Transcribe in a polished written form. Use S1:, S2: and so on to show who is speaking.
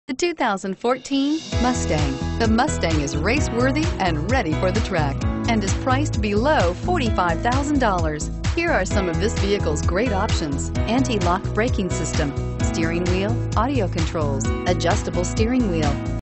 S1: The 2014 Mustang. The Mustang is race-worthy and ready for the track and is priced below $45,000. Here are some of this vehicle's great options: anti-lock braking system, steering wheel audio controls, adjustable steering wheel,